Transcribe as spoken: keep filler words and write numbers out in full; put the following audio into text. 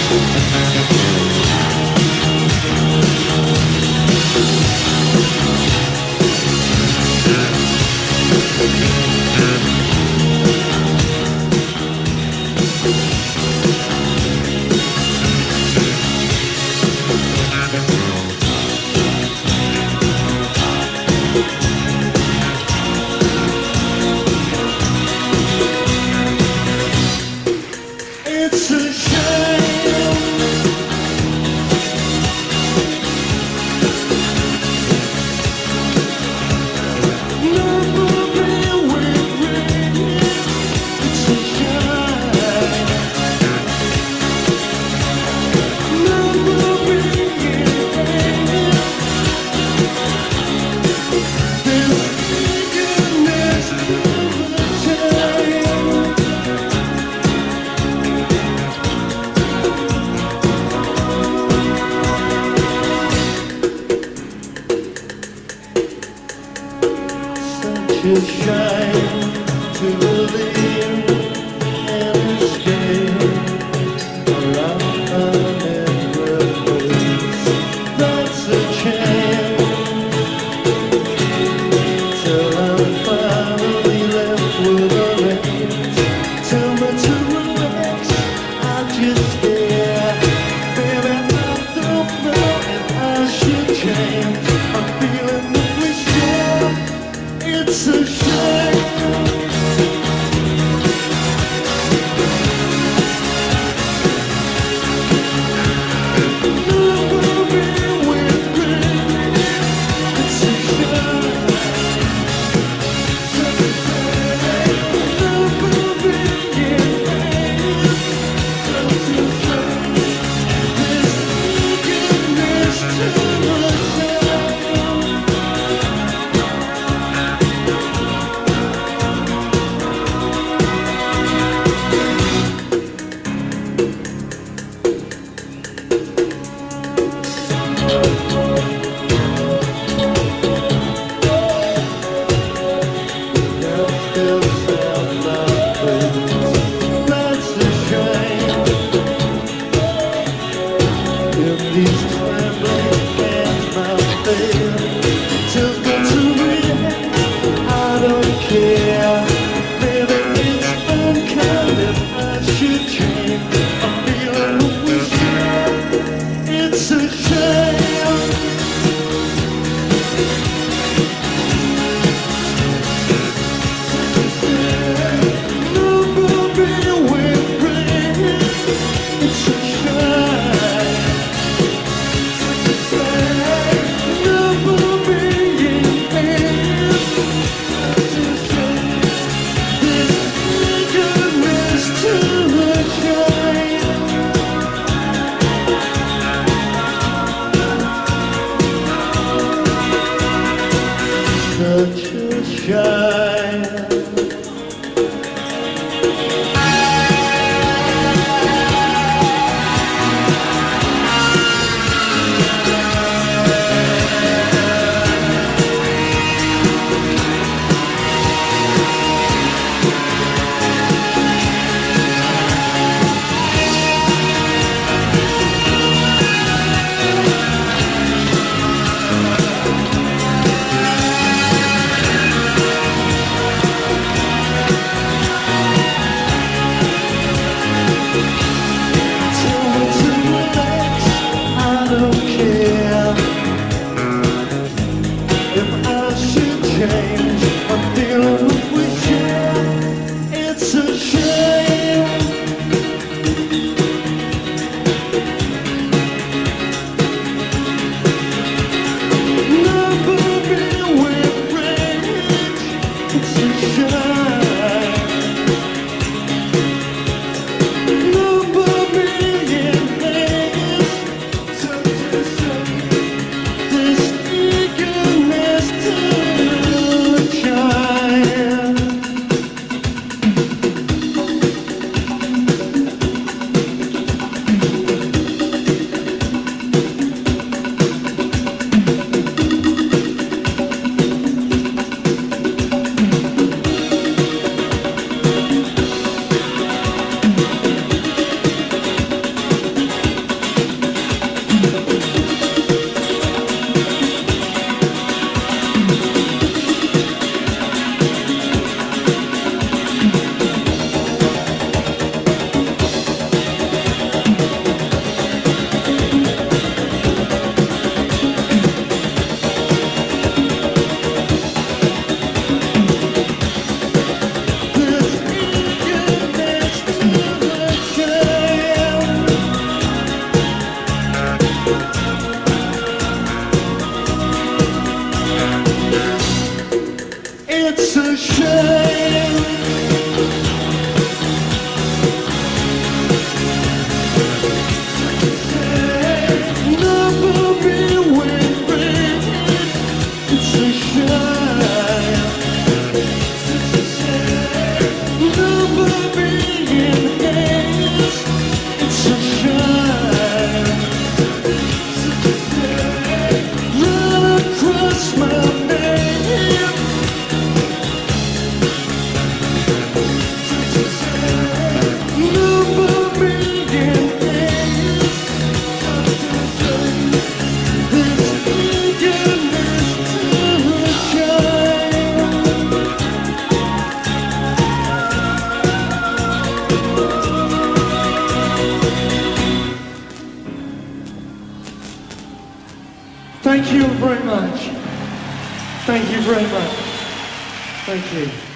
To shine, to believe and escape around every place. That's a chance till I'm finally left with a race. Tell me to relax, I just stare. Baby, I don't know if I should change. I'm feeling really sure. It's a shame. Moving with me. It's a shame. Moving in pain. It's a shame. This eagerness to the these trembling hands, my face tells me to react. I don't care. Maybe it's unkind if I should change. Thank you very much. Thank you very much. Thank you.